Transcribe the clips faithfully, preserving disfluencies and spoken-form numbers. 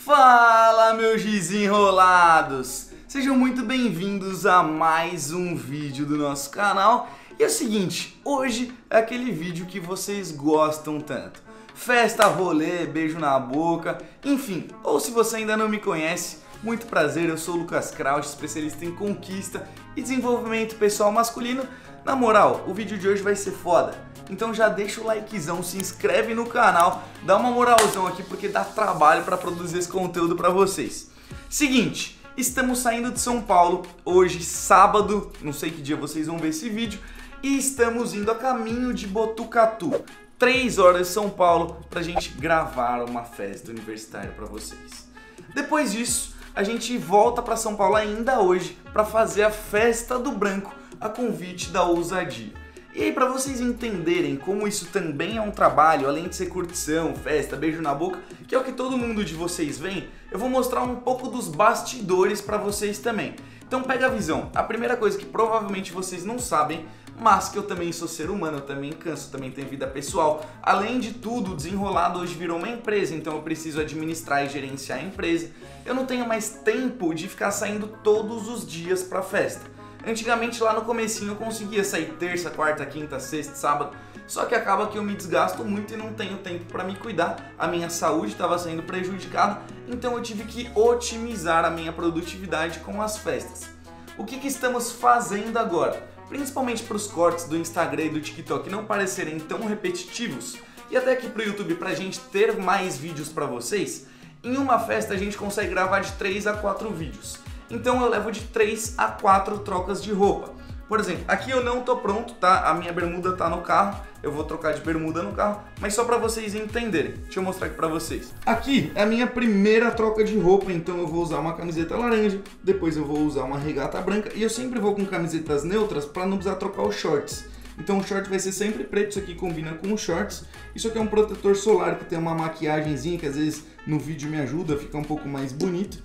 Fala, meus desenrolados! Sejam muito bem-vindos a mais um vídeo do nosso canal. E é o seguinte, hoje é aquele vídeo que vocês gostam tanto. Festa, rolê, beijo na boca, enfim. Ou se você ainda não me conhece, muito prazer, eu sou o Lucas Kraus, especialista em conquista e desenvolvimento pessoal masculino. Na moral, o vídeo de hoje vai ser foda. Então já deixa o likezão, se inscreve no canal, dá uma moralzão aqui porque dá trabalho para produzir esse conteúdo para vocês. Seguinte, estamos saindo de São Paulo, hoje sábado, não sei que dia vocês vão ver esse vídeo, e estamos indo a caminho de Botucatu, três horas de São Paulo, pra gente gravar uma festa universitária para vocês. Depois disso, a gente volta para São Paulo ainda hoje para fazer a Festa do Branco, a convite da Ousadia. E aí, para vocês entenderem como isso também é um trabalho, além de ser curtição, festa, beijo na boca, que é o que todo mundo de vocês vem, eu vou mostrar um pouco dos bastidores para vocês também. Então pega a visão. A primeira coisa que provavelmente vocês não sabem, mas que eu também sou ser humano, eu também canso, também tenho vida pessoal. Além de tudo, o Desenrolado hoje virou uma empresa, então eu preciso administrar e gerenciar a empresa. Eu não tenho mais tempo de ficar saindo todos os dias para festa. Antigamente lá no comecinho eu conseguia sair terça, quarta, quinta, sexta, sábado, só que acaba que eu me desgasto muito e não tenho tempo para me cuidar, a minha saúde estava sendo prejudicada, então eu tive que otimizar a minha produtividade com as festas. O que, que estamos fazendo agora? Principalmente para os cortes do Instagram e do TikTok não parecerem tão repetitivos, e até aqui para o YouTube para a gente ter mais vídeos para vocês, em uma festa a gente consegue gravar de três a quatro vídeos. Então eu levo de três a quatro trocas de roupa. Por exemplo, aqui eu não tô pronto, tá? A minha bermuda tá no carro, eu vou trocar de bermuda no carro, mas só pra vocês entenderem. Deixa eu mostrar aqui pra vocês. Aqui é a minha primeira troca de roupa, então eu vou usar uma camiseta laranja, depois eu vou usar uma regata branca, e eu sempre vou com camisetas neutras pra não precisar trocar os shorts. Então o short vai ser sempre preto, isso aqui combina com os shorts. Isso aqui é um protetor solar que tem uma maquiagenzinha que às vezes no vídeo me ajuda, fica um pouco mais bonito.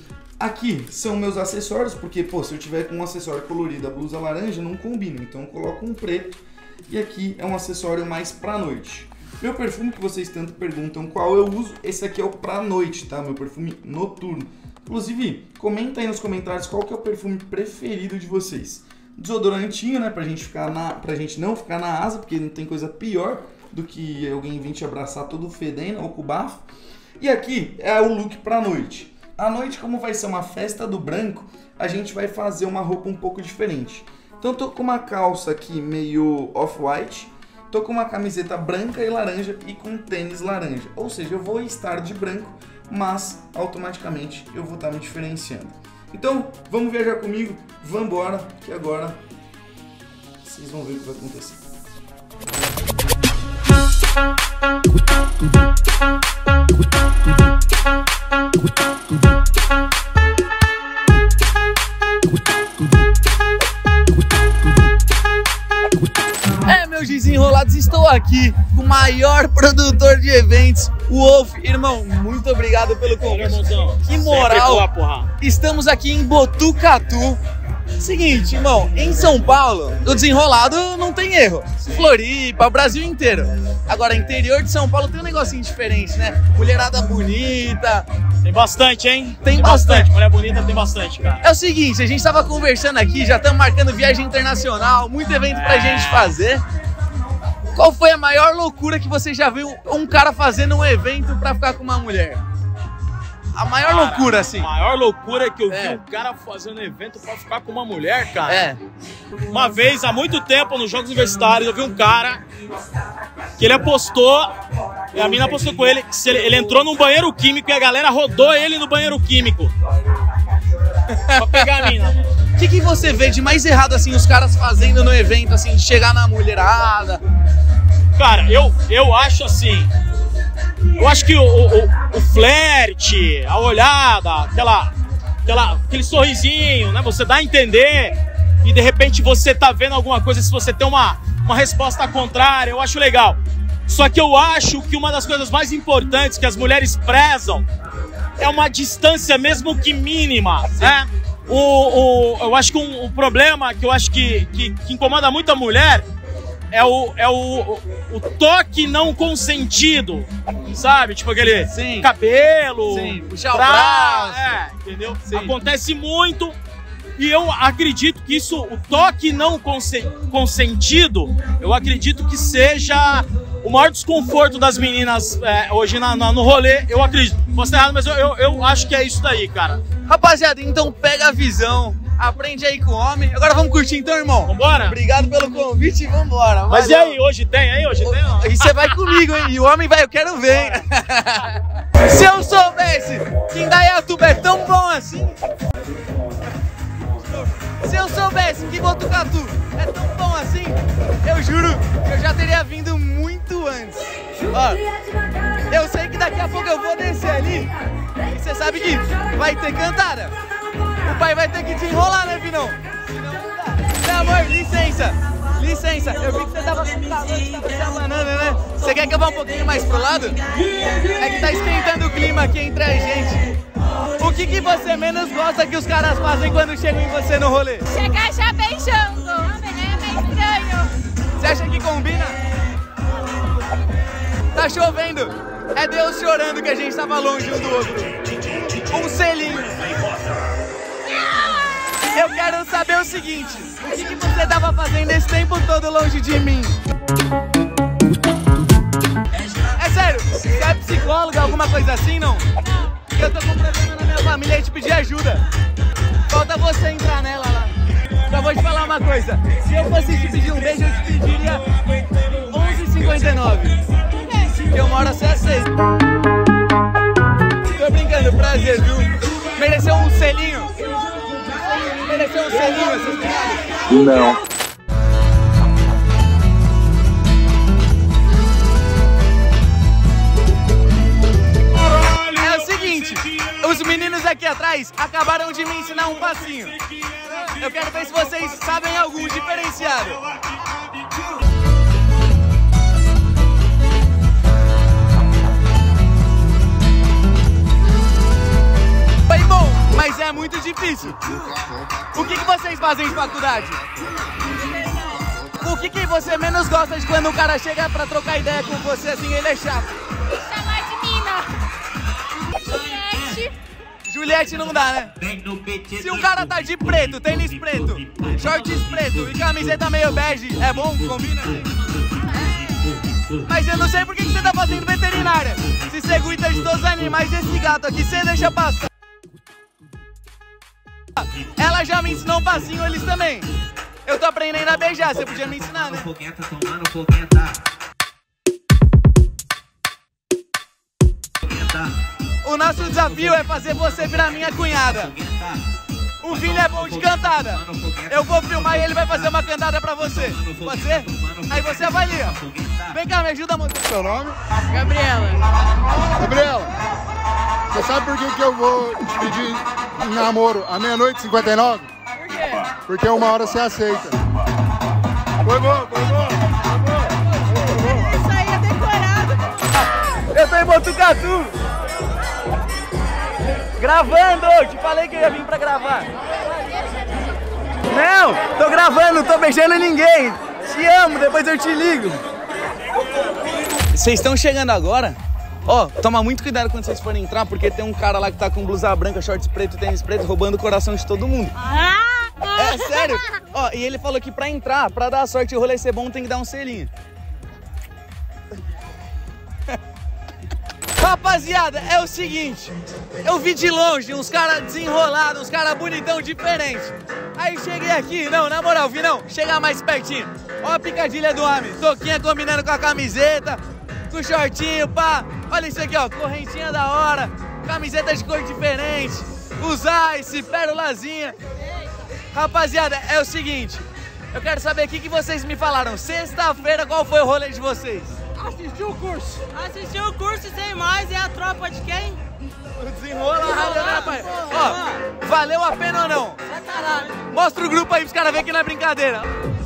Aqui são meus acessórios, porque pô, se eu tiver com um acessório colorido, a blusa laranja, não combina, então eu coloco um preto. E aqui é um acessório mais pra noite. Meu perfume que vocês tanto perguntam qual eu uso, esse aqui é o pra noite, tá? Meu perfume noturno. Inclusive, comenta aí nos comentários qual que é o perfume preferido de vocês. Desodorantinho, né, pra gente, ficar na, pra gente não ficar na asa, porque não tem coisa pior do que alguém vir te abraçar todo fedendo ou com bafo. E aqui é o look pra noite. À noite, como vai ser uma festa do branco, a gente vai fazer uma roupa um pouco diferente. Então eu tô com uma calça aqui meio off-white, tô com uma camiseta branca e laranja e com tênis laranja. Ou seja, eu vou estar de branco, mas automaticamente eu vou estar me diferenciando. Então, vamos viajar comigo, vamos embora, que agora vocês vão ver o que vai acontecer. É, meus desenrolados, estou aqui com o maior produtor de eventos, o Wolf. Irmão, muito obrigado pelo convite. Que moral! Estamos aqui em Botucatu. Seguinte, irmão, em São Paulo, o Desenrolado não tem erro. Floripa, o Brasil inteiro. Agora, interior de São Paulo tem um negocinho diferente, né? Mulherada bonita. Tem bastante, hein? Tem, tem bastante. bastante. Mulher bonita tem bastante, cara. É o seguinte, a gente tava conversando aqui, já estamos marcando viagem internacional, muito evento pra é. gente fazer. Qual foi a maior loucura que você já viu um cara fazendo um evento pra ficar com uma mulher? A maior cara, loucura, assim. A maior loucura que eu é. vi um cara fazendo um evento pra ficar com uma mulher, cara. É. Uma vez, há muito tempo, nos Jogos Universitários, eu vi um cara que ele apostou, e a mina apostou com ele, que ele, ele entrou num banheiro químico e a galera rodou ele no banheiro químico. Pra pegar a mina. O que, que você vê de mais errado, assim, os caras fazendo no evento, assim, de chegar na mulherada? Cara, eu, eu acho assim... Eu acho que o, o, o flerte, a olhada, aquela, aquela, aquele sorrisinho, né? Você dá a entender e de repente você tá vendo alguma coisa, se você tem uma, uma resposta contrária, eu acho legal. Só que eu acho que uma das coisas mais importantes que as mulheres prezam é uma distância mesmo que mínima, né? O, o, eu acho que um, um problema que eu acho que, que, que incomoda muito a mulher é o, é o, o toque não consentido, sabe? Tipo aquele Sim. cabelo, Sim. puxar o braço. É, entendeu? Sim. Acontece muito e eu acredito que isso, o toque não consentido, eu acredito que seja o maior desconforto das meninas é, hoje na, na, no rolê, eu acredito. Posso estar errado, mas eu, eu, eu acho que é isso daí, cara. Rapaziada, então pega a visão, aprende aí com o homem. Agora vamos curtir então, irmão. Vambora? Obrigado pelo convite e vambora. Mas e aí, hoje tem aí? Hoje tem? Ó. E você vai comigo, hein? E o homem vai, eu quero ver, hein? Se eu soubesse que Indaiatuba é tão bom assim... Se eu soubesse que Botucatu é tão bom assim, eu juro que eu já teria vindo muito antes. Ó, eu sei que daqui a pouco eu vou descer ali e você sabe que vai ter cantada. O pai vai ter que te enrolar, né, Vinão? Senão não dá. Meu amor, licença, licença. Eu vi que você tava com calor, você tava se abanando, né? Você quer que eu vá um pouquinho mais pro lado? É que tá esquentando o clima aqui entre a gente. O que, que você menos gosta que os caras fazem quando chegam em você no rolê? Chegar já beijando. É meio estranho. Você acha que combina? Tá chovendo. É Deus chorando que a gente tava longe um do outro. Um selinho. Eu quero saber o seguinte. O que, que você tava fazendo esse tempo todo longe de mim? É sério, você é psicóloga, alguma coisa assim, não? Eu tô com problema na minha família e te pedir ajuda. Falta você entrar nela lá. Só vou te falar uma coisa. Se eu fosse te pedir um beijo, eu te pediria onze e cinquenta e nove. Porque uma hora você aceita. Tô brincando, prazer, viu? Mereceu um selinho? Mereceu um selinho, essas piadas? Não. Os meninos aqui atrás acabaram de me ensinar um passinho. Eu quero ver se vocês sabem algum diferenciado. Foi bom, mas é muito difícil. O que, que vocês fazem de faculdade? O que, que você menos gosta de quando o cara chega pra trocar ideia com você assim, ele é chato? Chamar de mina. Juliette não dá, né? Se o cara tá de preto, tênis preto, shorts preto e camiseta meio bege, é bom? Combina? Mas eu não sei por que você tá fazendo veterinária. Se você cuida de todos os animais desse gato aqui, você deixa passar. Ela já me ensinou um passinho, eles também. Eu tô aprendendo a beijar, você podia me ensinar, né? O nosso desafio é fazer você virar minha cunhada. O Vini é bom de cantada. Eu vou filmar e ele vai fazer uma cantada pra você. Pode ser? Aí você avalia. Vem cá, me ajuda a montar. Seu nome? Gabriela. Gabriela, você sabe por que, que eu vou te pedir em namoro à meia-noite e cinquenta e nove? Por quê? Porque uma hora você aceita. Foi bom, foi bom, foi bom. Isso aí é decorado. Eu tô em Botucatu. Gravando! Te falei que eu ia vir pra gravar. Não, tô gravando, não tô beijando ninguém. Te amo, depois eu te ligo. Vocês estão chegando agora? Ó, toma muito cuidado quando vocês forem entrar, porque tem um cara lá que tá com blusa branca, shorts preto e tênis preto, roubando o coração de todo mundo. É sério? Ó, e ele falou que pra entrar, pra dar sorte e o rolê ser bom, tem que dar um selinho. Rapaziada, é o seguinte, eu vi de longe uns caras desenrolados, uns caras bonitão diferentes. Aí cheguei aqui, não, na moral, vi não, chega mais pertinho. Ó a picadilha do homem, toquinha combinando com a camiseta, com o shortinho, pá. Olha isso aqui, ó, correntinha da hora, camiseta de cor diferente, os ice, pérolazinha. Rapaziada, é o seguinte, eu quero saber o que, que vocês me falaram. Sexta-feira, qual foi o rolê de vocês? Assistiu o curso. Assistiu o curso e sem mais, é a tropa de quem? Desenrola, Desenrola né, rapaz? Ó, valeu a pena ou não? Mostra o grupo aí pros caras verem que não é brincadeira.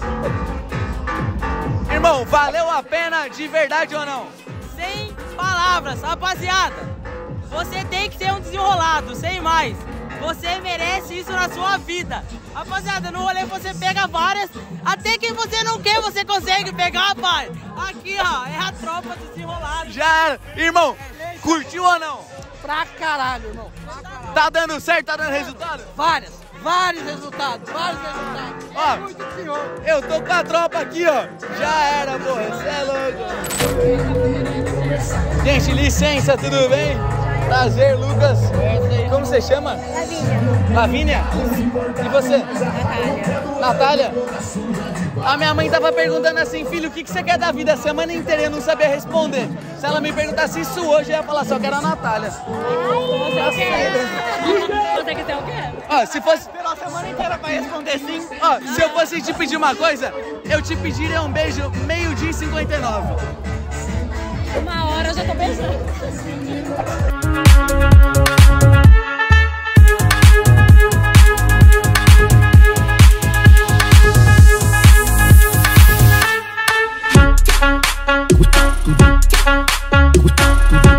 Irmão, valeu a pena de verdade ou não? Sem palavras, rapaziada. Você tem que ser um desenrolado, sem mais. Você merece isso na sua vida. Rapaziada, no rolê você pega várias, até que você não quer, você consegue pegar, pai. Aqui, ó, é a tropa desenrolada. Já era. Irmão, curtiu ou não? Pra caralho, irmão. Pra caralho. Tá dando certo? Tá dando resultado? Várias, vários resultados, vários resultados. Ó, É muito senhor. eu tô com a tropa aqui, ó. Já era, porra. Você é louco. Gente, licença, tudo bem? Prazer, Lucas. Como você chama? Lavínia. Lavínia? E você? Natália. Natália? A minha mãe tava perguntando assim, filho, o que, que você quer da vida a semana inteira? Eu não sabia responder. Se ela me perguntasse isso hoje, eu ia falar só que era a Natália. Você o quê? Você quer ser o quê? Ó, se fosse... Pela semana inteira pra responder sim. Ó, se eu fosse te pedir uma coisa, eu te pediria um beijo meio-dia e cinquenta e nove. Uma hora eu já tô beijando.